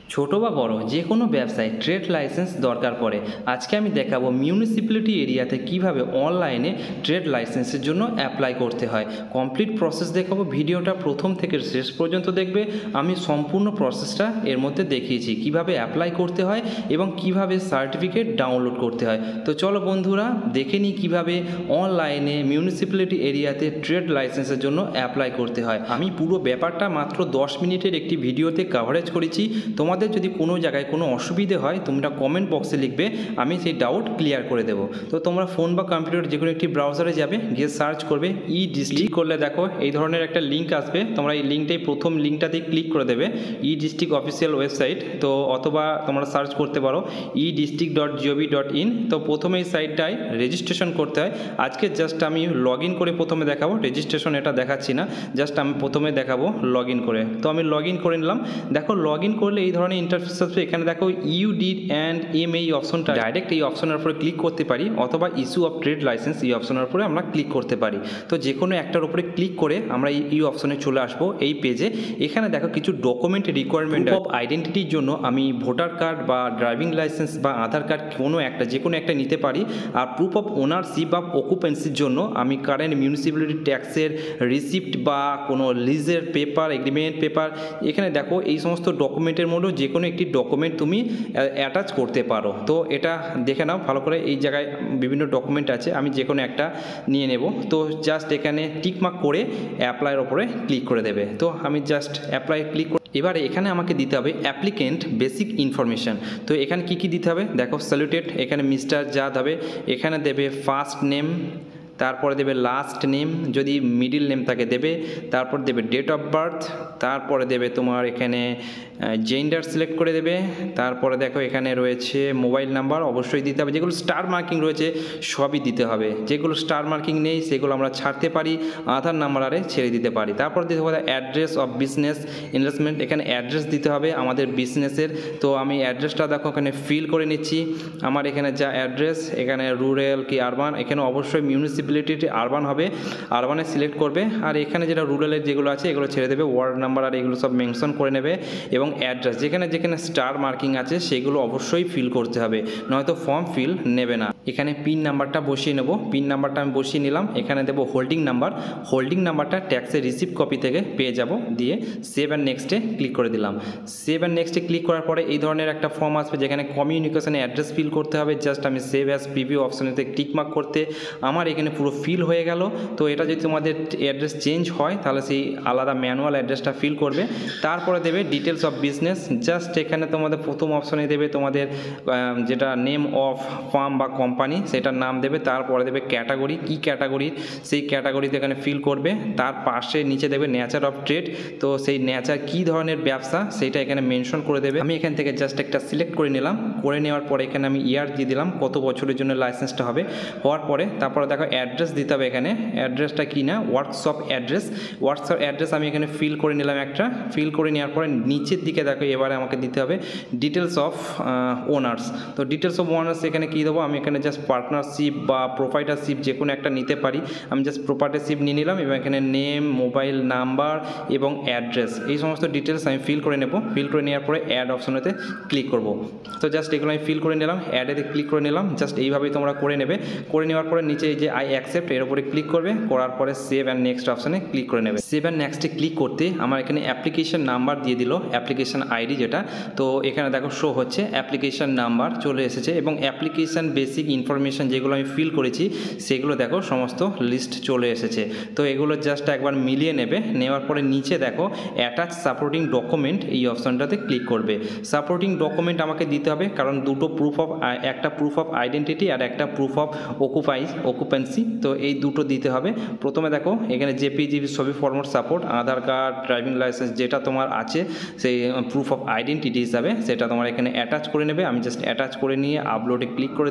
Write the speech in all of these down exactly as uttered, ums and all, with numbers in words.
ছোট বা বড় যে কোনো ব্যবসায় ট্রেড লাইসেন্স দরকার পড়ে। আজকে আমি দেখাবো মিউনিসিপ্যালিটি এরিয়াতে কিভাবে অনলাইনে ট্রেড লাইসেন্সের জন্য অ্যাপ্লাই করতে হয়। কমপ্লিট প্রসেস দেখাবো, ভিডিওটা প্রথম থেকে শেষ পর্যন্ত দেখবে। আমি সম্পূর্ণ প্রসেসটা এর মধ্যে দেখিয়েছি, কিভাবে অ্যাপ্লাই করতে হয় এবং কিভাবে সার্টিফিকেট ডাউনলোড করতে হয়। তো চলো বন্ধুরা দেখে নিই কীভাবে অনলাইনে মিউনিসিপ্যালিটি এরিয়াতে ট্রেড লাইসেন্সের জন্য অ্যাপ্লাই করতে হয়। আমি পুরো ব্যাপারটা মাত্র দশ মিনিটের একটি ভিডিওতে কভারেজ করেছি। তোমাদের যদি কোনো জায়গায় কোনো অসুবিধে হয় তোমরা কমেন্ট বক্সে লিখবে, আমি সেই ডাউট ক্লিয়ার করে দেবো। তো তোমরা ফোন বা কম্পিউটার যে কোনো একটি ব্রাউজারে যাবে, গিয়ে সার্চ করবে ই ডিস্ট্রিক্ট করলে দেখো এই ধরনের একটা লিঙ্ক আসবে। তোমরা এই লিঙ্কটাই প্রথম লিঙ্কটাতেই ক্লিক করে দেবে, ই ডিস্ট্রিক্ট অফিসিয়াল ওয়েবসাইট। তো অথবা তোমরা সার্চ করতে পারো e district dot gov dot in. তো প্রথমে এই সাইটটায় রেজিস্ট্রেশন করতে হয়। আজকে জাস্ট আমি লগ ইন করে প্রথমে দেখাবো, রেজিস্ট্রেশন এটা দেখাচ্ছি না, জাস্ট আমি প্রথমে দেখাবো লগ ইন করে। তো আমি লগ ইন করে নিলাম। দেখো লগ ইন করলে এই ধরনের ইন্টারফেস আসবে। এখানে দেখো ইউ ডিড অ্যান্ড এম এই অপশনটা, ডাইরেক্ট এই অপশনের উপরে ক্লিক করতে পারি, অথবা ইস্যু অফ ট্রেড লাইসেন্স এই অপশনের উপরে আমরা ক্লিক করতে পারি। তো যে কোনো একটার উপরে ক্লিক করে আমরা এই অপশনে চলে আসবো এই পেজে। এখানে দেখো কিছু ডকুমেন্ট রিকোয়ারমেন্ট অফ আইডেন্টিটির জন্য আমি ভোটার কার্ড বা ড্রাইভিং লাইসেন্স বা আধার কার্ড কোনো একটা যে কোনো একটা নিতে পারি। আর প্রুফ অফ ওনারশিপ বা অকুপেন্সির জন্য আমি কারেন্ট মিউনিসিপ্যালিটি ট্যাক্সের রিসিপ্ট বা কোনো লিজের পেপার, এগ্রিমেন্ট পেপার, এখানে দেখো এই সমস্ত ডকুমেন্টের মধ্যে যে কোনো একটি ডকুমেন্ট তুমি অ্যাটাচ করতে পারো। তো এটা দেখে নাও ভালো করে, এই জায়গায় বিভিন্ন ডকুমেন্ট আছে, আমি যে কোনো একটা নিয়ে নেব। তো জাস্ট এখানে টিকমার্ক করে অ্যাপ্লাইয়ের ওপরে ক্লিক করে দেবে। তো আমি জাস্ট অ্যাপ্লাই ক্লিক করে এবারে এখানে আমাকে দিতে হবে অ্যাপ্লিকেন্ট বেসিক ইনফরমেশান। তো এখানে কি কি দিতে হবে দেখো, স্যালুটেড, এখানে মিস্টার জাদ হবে, এখানে দেবে ফার্স্ট নেম, তারপরে দেবে লাস্ট নেম, যদি মিডিল নেম থাকে দেবে, তারপর দেবে ডেট অফ বার্থ, তারপরে দেবে তোমার এখানে জেন্ডার সিলেক্ট করে দেবে, তারপরে দেখো এখানে রয়েছে মোবাইল নাম্বার অবশ্যই দিতে হবে, যেগুলো স্টার মার্কিং রয়েছে সবই দিতে হবে, যেগুলো স্টার মার্কিং নেই সেগুলো আমরা ছাড়তে পারি, আধার নাম্বার আরে ছেড়ে দিতে পারি। তারপর দিতে হবে অ্যাড্রেস অফ বিজনেস এনলিস্টমেন্ট, এখানে অ্যাড্রেস দিতে হবে আমাদের বিজনেসের। তো আমি অ্যাড্রেসটা দেখো এখানে ফিল করে নিচ্ছি, আমার এখানে যা অ্যাড্রেস, এখানে রুরাল কি আরবান, এখানে অবশ্যই মিউনিসিপ্যালিটি আরবান হবে, আরবানে সিলেক্ট করবে। আর এখানে যেটা রুরালের যেগুলো আছে এগুলো ছেড়ে দেবে, ওয়ার্ড নাম্বার আর এগুলো সব মেনশন করে নেবে, এবং অ্যাড্রেস যেখানে যেখানে স্টার মার্কিং আছে সেগুলো অবশ্যই ফিল করতে হবে, নয়তো ফর্ম ফিল নেবে না। এখানে পিন নাম্বারটা বসিয়ে নেব, পিন নাম্বারটা আমি বসিয়ে নিলাম। এখানে দেবো হোল্ডিং নাম্বার, হোল্ডিং নাম্বারটা ট্যাক্সের রিসিপ্ট কপি থেকে পেয়ে যাব, দিয়ে সেভ অ্যান্ড নেক্সটে ক্লিক করে দিলাম। সেভ অ্যান্ড নেক্সটে ক্লিক করার পরে এই ধরনের একটা ফর্ম আসবে যেখানে কমিউনিকেশনে অ্যাড্রেস ফিল করতে হবে। জাস্ট আমি সেভ অ্যাজ প্রিভিউ অপশনেতে টিক মার্ক করতে আমার এখানে পুরো ফিল হয়ে গেল। তো এটা যদি তোমাদের অ্যাড্রেস চেঞ্জ হয় তাহলে সেই আলাদা ম্যানুয়াল অ্যাড্রেসটা ফিল করবে। তারপরে দেবে ডিটেলস অফ বিজনেস, জাস্ট এখানে তোমাদের প্রথম অপশনে দেবে তোমাদের যেটা নেম অফ ফার্ম বা কোম্পানি সেটার নাম দেবে, তারপরে দেবে ক্যাটাগরি, কি ক্যাটাগরির সেই ক্যাটাগরিতে এখানে ফিল করবে। তার পাশে নিচে দেবে নেচার অফ ট্রেড, তো সেই নেচার কী ধরনের ব্যবসা সেইটা এখানে মেনশন করে দেবে। আমি এখান থেকে জাস্ট একটা সিলেক্ট করে নিলাম, করে নেওয়ার পরে এখানে আমি ইয়ার দিয়ে দিলাম কত বছরের জন্য লাইসেন্সটা হবে। হওয়ার পরে তারপরে দেখো অ্যাড্রেস দিতে হবে, এখানে অ্যাড্রেসটা কি না ওয়ার্কশপ অ্যাড্রেস, ওয়ার্কশপ অ্যাড্রেস আমি এখানে ফিল করে নিলাম একটা, ফিল করে নেওয়ার পরে নিচের দিকে দেখো এবারে আমাকে দিতে হবে ডিটেলস অফ ওনার্স। তো ডিটেলস অফ ওনার্স এখানে কী দেবো, আমি এখানে জাস্ট পার্টনারশিপ বা প্রোপাইটারশিপ যে কোনো একটা নিতে পারি, আমি জাস্ট প্রোপাইটারশিপ নিয়ে নিলাম, এবং এখানে নেম, মোবাইল নাম্বার এবং অ্যাড্রেস এই সমস্ত ডিটেলস আমি ফিল করে নেব। ফিল করে নেওয়ার পরে অ্যাড অপশনেতে ক্লিক করব। তো জাস্ট এগুলো আমি ফিল করে নিলাম, অ্যাডেতে ক্লিক করে নিলাম, জাস্ট এইভাবেই তোমরা করে নেবে। করে নেওয়ার পরে নিচে এই যে আই অ্যাকসেপ্ট এর উপরে ক্লিক করবে, করার পরে সেভ অ্যান্ড নেক্সট অপশনে ক্লিক করে নেবে। সেভ অ্যান্ড নেক্সটে ক্লিক করতে আমার এখানে অ্যাপ্লিকেশন নাম্বার দিয়ে দিল, অ্যাপ্লিকেশন আইডি যেটা, তো এখানে দেখো শো হচ্ছে অ্যাপ্লিকেশন নাম্বার চলে এসেছে, এবং অ্যাপ্লিকেশন বেসিক ইনফরমেশান যেগুলো আমি ফিল করেছি সেগুলো দেখো সমস্ত লিস্ট চলে এসেছে। তো এগুলো জাস্ট একবার মিলিয়ে নেবে, নেওয়ার পরে নিচে দেখো অ্যাটাচ সাপোর্টিং ডকুমেন্ট এই অপশনটাতে ক্লিক করবে। সাপোর্টিং ডকুমেন্ট আমাকে দিতে হবে কারণ দুটো প্রুফ অফ, একটা প্রুফ অফ আইডেন্টিটি আর একটা প্রুফ অফ অকুপাইজ অকুপেন্সি, তো এই দুটো দিতে হবে। প্রথমে দেখো এখানে জেপিজি ছবি format support, Aadhaar card, driving licence যেটা তোমার আছে সেই প্রুফ অফ আইডেন্টিটি হিসাবে সেটা তোমার এখানে অ্যাটাচ করে নেবে। আমি জাস্ট অ্যাটাচ করে নিয়ে আপলোডে ক্লিক করে দিলাম।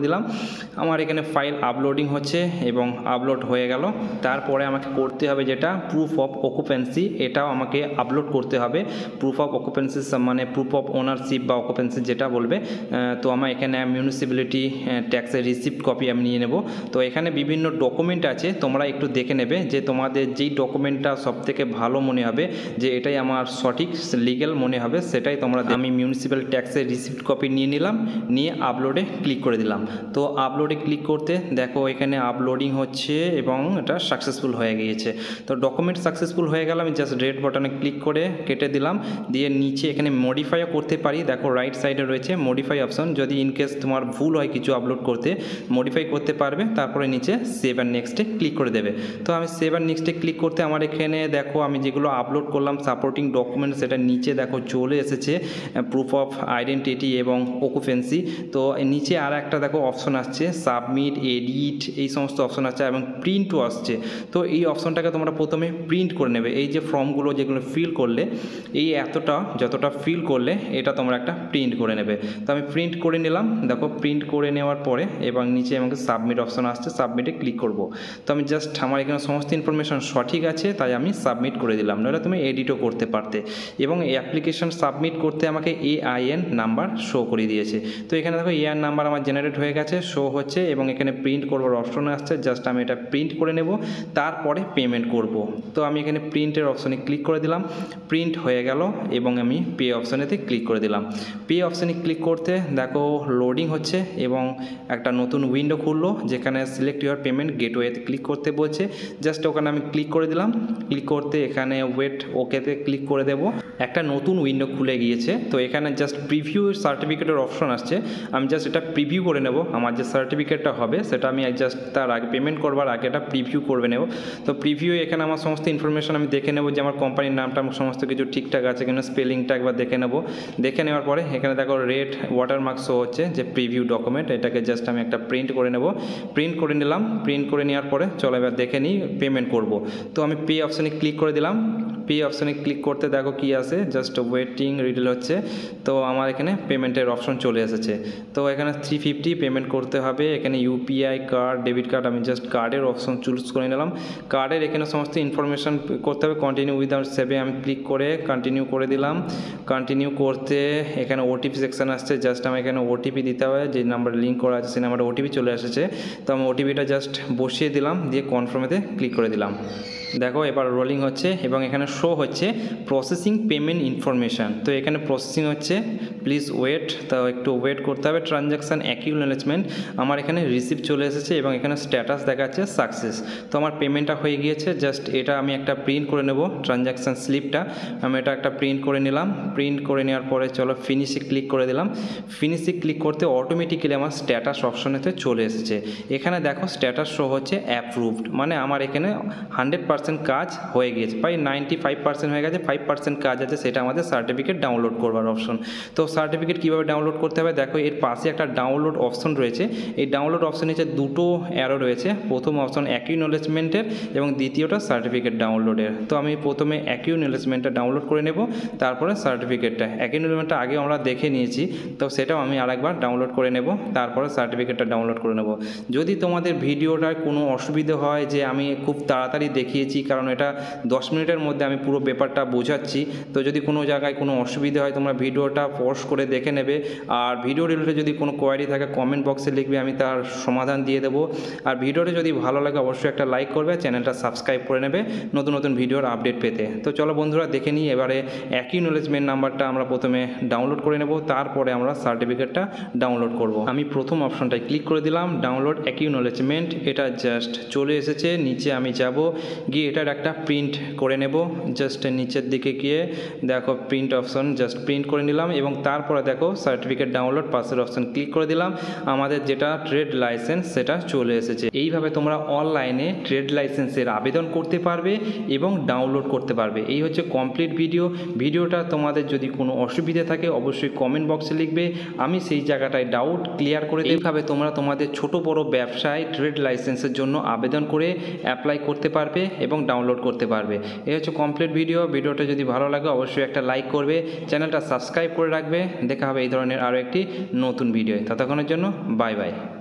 আমার এখানে ফাইল আপলোডিং হচ্ছে এবং আপলোড হয়ে গেল। তারপরে আমাকে করতে হবে যেটা প্রুফ অফ অকুপেন্সি, এটাও আমাকে আপলোড করতে হবে। প্রুফ অফ অকুপেন্সি মানে প্রুফ অফ ওনারশিপ বা অকুপেন্সি যেটা বলবে। তো আমার এখানে মিউনিসিপ্যালিটি ট্যাক্সের রিসিপ্ট কপি আমি নিয়ে নেব। তো এখানে বিভিন্ন ডকুমেন্ট আছে, তোমরা একটু দেখে নেবে যে তোমাদের যেই ডকুমেন্টটা সবথেকে ভালো মনে হবে, যে এটাই আমার সঠিক লিগ্যাল মনে হবে, সেটাই তোমরা। আমি মিউনিসিপ্যাল ট্যাক্সের রিসিপ্ট কপি নিয়ে নিলাম, নিয়ে আপলোডে ক্লিক করে দিলাম। তো আপলোডে ক্লিক করতে দেখো এখানে আপলোডিং হচ্ছে এবং এটা সাকসেসফুল হয়ে গিয়েছে। তো ডকুমেন্ট সাকসেসফুল হয়ে গেল, আমি জাস্ট রেড বাটনে ক্লিক করে কেটে দিলাম। দিয়ে নিচে এখানে মডিফাইও করতে পারি, দেখো রাইট সাইডে রয়েছে মডিফাই অপশন। যদি ইনকেস তোমার ভুল হয় কিছু আপলোড করতে, মডিফাই করতে পারবে। তারপরে নিচে সেভ অ্যান্ড নেক্সটে ক্লিক করে দেবে। তো আমি সেভ অ্যান্ড নেক্সটে ক্লিক করতে আমার এখানে দেখো আমি যেগুলো আপলোড করলাম সাপোর্টিং ডকুমেন্ট, সেটা নিচে দেখো চলে এসেছে প্রুফ অফ আইডেন্টিটি এবং অকুপেন্সি। তো নিচে আর একটা দেখো অপশন আসছে সাবমিট, এডিট, এই সমস্ত অপশন আছে এবং প্রিন্টও আসছে। তো এই অপশনটাকে তোমরা প্রথমে প্রিন্ট করে নেবে। এই যে ফর্মগুলো যেগুলো ফিল করলে, এই এতটা যতটা ফিল করলে এটা তোমরা একটা প্রিন্ট করে নেবে। তো আমি প্রিন্ট করে নিলাম, দেখো প্রিন্ট করে নেওয়ার পরে এবং নিচে আমাকে সাবমিট অপশন আসছে, সাবমিটে ক্লিক করব। তো আমি জাস্ট আমার এখানে সমস্ত ইনফরমেশন সঠিক আছে তাই আমি সাবমিট করে দিলাম, নাহলে তুমি এডিটও করতে পারতে। এবং এই অ্যাপ্লিকেশন সাবমিট করতে আমাকে এআইএন নাম্বার শো করে দিয়েছে। তো এখানে দেখো এআইএন নাম্বার আমার জেনারেট হয়ে গেছে, শো হচ্ছে এবং এখানে প্রিন্ট করবার অপশন আসছে। জাস্ট আমি এটা প্রিন্ট করে নেব, তারপরে পেমেন্ট করব। তো আমি এখানে প্রিন্টের অপশনে ক্লিক করে দিলাম, প্রিন্ট হয়ে গেল এবং আমি পে অপশনেতে ক্লিক করে দিলাম। পে অপশনে ক্লিক করতে দেখো লোডিং হচ্ছে এবং একটা নতুন উইন্ডো খুললো, যেখানে সিলেক্ট ইউর পেমেন্ট গেটওয়েতে ক্লিক করতে বলছে। জাস্ট ওখানে আমি ক্লিক করে দিলাম। ক্লিক করতে এখানে ওয়েট ওকেতে ক্লিক করে দেব। একটা নতুন উইন্ডো খুলে গিয়েছে। তো এখানে জাস্ট প্রিভিউ সার্টিফিকেটের অপশন আসছে, আমি জাস্ট এটা প্রিভিউ করে নেব। আমার যে সার্টিফিকেটটা হবে সেটা আমি জাস্ট তার আগে পেমেন্ট করবার আগে এটা প্রিভিউ করবে নেব। তো প্রিভিউ এখানে আমার সমস্ত ইনফরমেশন আমি দেখে নেব, যে আমার কোম্পানির নামটা সমস্ত কিছু ঠিকঠাক আছে কিনা, স্পেলিংটা একবার দেখে নেব। দেখে নেওয়ার পরে এখানে দেখো রেড ওয়াটারমার্ক শো হচ্ছে যে প্রিভিউ ডকুমেন্ট, এটাকে জাস্ট আমি একটা প্রিন্ট করে নেব। প্রিন্ট করে নিলাম, প্রিন্ট করে নেওয়ার পরে চলো এবার দেখে নিই পেমেন্ট করব। তো আমি পে অপশানে ক্লিক করে দিলাম। পে অপশানে ক্লিক করতে দেখো কি আছে, জাস্ট ওয়েটিং রিডিল হচ্ছে। তো আমার এখানে পেমেন্টের অপশন চলে এসেছে। তো এখানে থ্রি ফিফটি পেমেন্ট করতে হবে। এখানে ইউপিআই কার্ড, ডেবিট কার্ড, আমি জাস্ট কার্ডের অপশন চুজ করে নিলাম। কার্ডের এখানে সমস্ত ইনফরমেশন করতে হবে। কন্টিনিউ উইদাউট সেভে আমি ক্লিক করে কন্টিনিউ করে দিলাম। কন্টিনিউ করতে এখানে ওটিপি সেকশন আসছে, জাস্ট আমি এখানে ওটিপি দিতে হবে, যে নাম্বার লিঙ্ক করা আছে সেই নাম্বারে ওটিপি চলে এসেছে। তো আমি ওটিপিটা জাস্ট বসিয়ে দিলাম, দিয়ে কনফার্মেতে ক্লিক করে দিলাম। দেখো এবার রোলিং হচ্ছে এবং এখানে শো হচ্ছে প্রসেসিং পেমেন্ট ইনফরমেশান। তো এখানে প্রসেসিং হচ্ছে, প্লিজ ওয়েট। তো একটু ওয়েট করতে হবে। ট্রানজ্যাকশান অ্যাকনোলেজমেন্ট, আমার এখানে রিসিপ্ট চলে এসেছে এবং এখানে স্ট্যাটাস দেখাচ্ছে সাকসেস। তো আমার পেমেন্টটা হয়ে গিয়েছে। জাস্ট এটা আমি একটা প্রিন্ট করে নেব, ট্রানজ্যাকশান স্লিপটা আমি এটা একটা প্রিন্ট করে নিলাম। প্রিন্ট করে নেওয়ার পরে চলো ফিনিশে ক্লিক করে দিলাম। ফিনিশে ক্লিক করতে অটোমেটিক্যালি আমার স্ট্যাটাস অপশনেতে চলে এসেছে। এখানে দেখো স্ট্যাটাস শো হচ্ছে অ্যাপ্রুভড, মানে আমার এখানে হান্ড্রেড পার্সেন্ট কাজ হয়ে গিয়েছে, প্রায় নাইনটি ফাইভ পার্সেন্ট হয়ে গেছে। ফাইভ পার্সেন্ট কাজ আছে, সেটা আমাদের সার্টিফিকেট ডাউনলোড করবার অপশন। তো সার্টিফিকেট কীভাবে ডাউনলোড করতে হবে দেখো, এর পাশে একটা ডাউনলোড অপশন রয়েছে। এই ডাউনলোড অপশন নিচে দুটো অ্যারো রয়েছে, প্রথম অপশন অ্যাকনোলেজমেন্টের এবং দ্বিতীয়টা সার্টিফিকেট ডাউনলোডের। তো আমি প্রথমে অ্যাকনোলেজমেন্টটা ডাউনলোড করে নেব, তারপরে সার্টিফিকেটটা। অ্যাকনোলেজমেন্টটা আগে আমরা দেখে নিয়েছি, তো সেটাও আমি আরেকবার ডাউনলোড করে নেব, তারপরে সার্টিফিকেটটা ডাউনলোড করে নেব। যদি তোমাদের ভিডিওটার কোনো অসুবিধে হয়, যে আমি খুব তাড়াতাড়ি দেখিয়েছি কারণ এটা দশ মিনিটের মধ্যে আমি পুরো পেপারটা বোঝাচ্ছি, তো যদি কোনো জায়গায় কোনো অসুবিধা হয় তোমরা ভিডিওটা পজ করে দেখে নেবে। আর ভিডিও রিলেটেড যদি কোনো কোয়ারি থাকে কমেন্ট বক্সে লিখবে, আমি তার সমাধান দিয়ে দেবো। আর ভিডিওটা যদি ভালো লাগে অবশ্যই একটা লাইক করবে, চ্যানেলটা সাবস্ক্রাইব করে নেবে নতুন নতুন ভিডিওর আপডেট পেতে। তো চলো বন্ধুরা দেখে নিই এবারে অ্যাকনোলেজমেন্ট নাম্বারটা আমরা প্রথমে ডাউনলোড করে নেব, তারপরে আমরা সার্টিফিকেটটা ডাউনলোড করব। আমি প্রথম অপশনটায় ক্লিক করে দিলাম, ডাউনলোড অ্যাকনোলেজমেন্ট, এটা জাস্ট চলে এসেছে। নিচে আমি যাব, গিয়ে এটার একটা প্রিন্ট করে নেব। জাস্ট নিচের দিকে গিয়ে দেখো প্রিন্ট অপশন, জাস্ট প্রিন্ট করে নিলাম এবং তারপরে দেখো সার্টিফিকেট ডাউনলোড পাশের অপশন ক্লিক করে দিলাম। আমাদের যেটা ট্রেড লাইসেন্স সেটা চলে এসেছে। এইভাবে তোমরা অনলাইনে ট্রেড লাইসেন্সের আবেদন করতে পারবে এবং ডাউনলোড করতে পারবে। এই হচ্ছে কমপ্লিট ভিডিও। ভিডিওটা তোমাদের যদি কোনো অসুবিধা থাকে অবশ্যই কমেন্ট বক্সে লিখবে, আমি সেই জায়গাটায় ডাউট ক্লিয়ার করে দেব। এইভাবে তোমরা তোমাদের ছোট বড় ব্যবসায় ট্রেড লাইসেন্সের জন্য আবেদন করে অ্যাপ্লাই করতে পারবে এবং ডাউনলোড করতে পারবে। এই হচ্ছে কমপ্লিট ভিডিও। ভিডিওটা যদি ভালো লাগে অবশ্যই একটা লাইক করবে, চ্যানেলটা সাবস্ক্রাইব করে রাখবে। দেখা হবে এই ধরনের আরও একটি নতুন ভিডিও। ততক্ষণের জন্য বাই বাই।